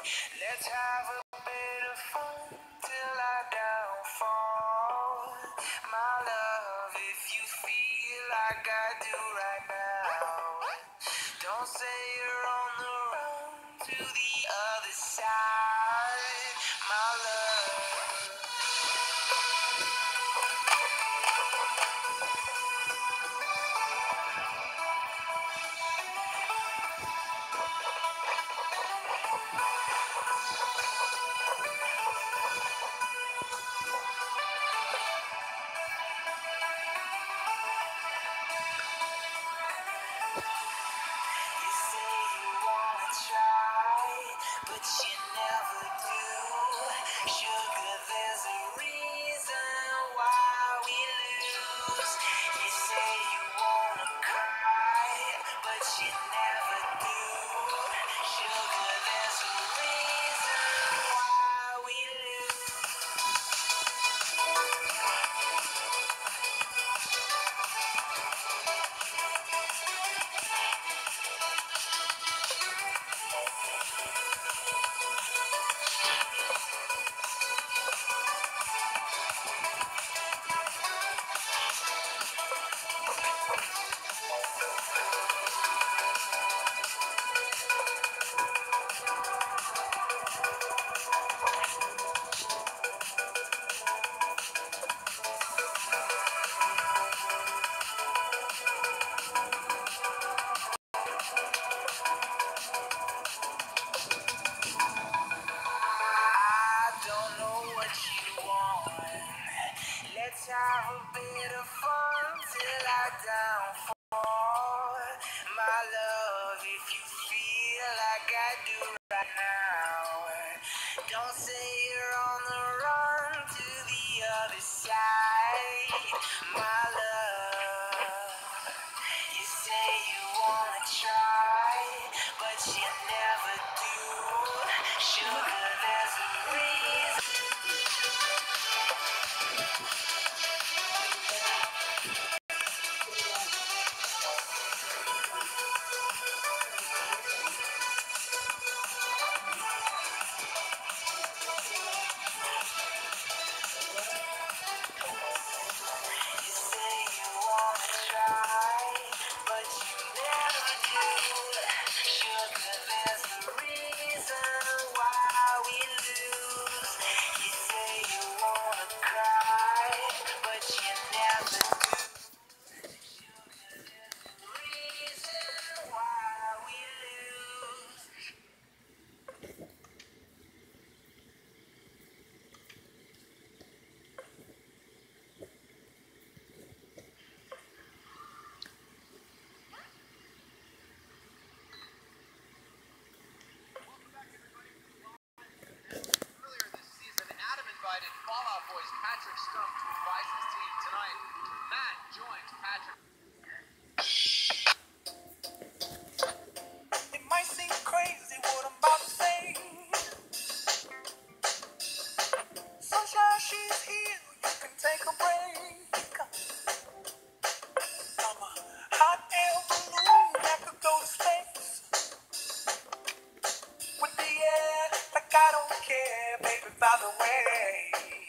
Let's have a bit of fun till I downfall. My love, if you feel like I do right now, don't say you're on the run to the other side. My love. You say you wanna try, but you never do. Sugar, there's a reason why we lose. You say you wanna cry, but you never do. Sugar, there's a reason why we lose. I don't know what you want. Let's have a bit of fun till I downfall. My love, if you feel like I do right now, don't say you're on the run to the other side. My love, you say you wanna try, but you never do. Sugar, there's a reason. You say you wanna try, but you never do. Sugar, there's a reason why we lose. You say you wanna cry, but you never do. Sugar, there's a reason why we lose. Earlier this season, Adam invited Fallout Boy's Patrick Stump to advise his team. Tonight, Matt joins Patrick. It might seem crazy what I'm about to say. Sunshine, she's here. You can take a break. I'm a hot air balloon that could go to space with the air like I don't care, baby. By the way.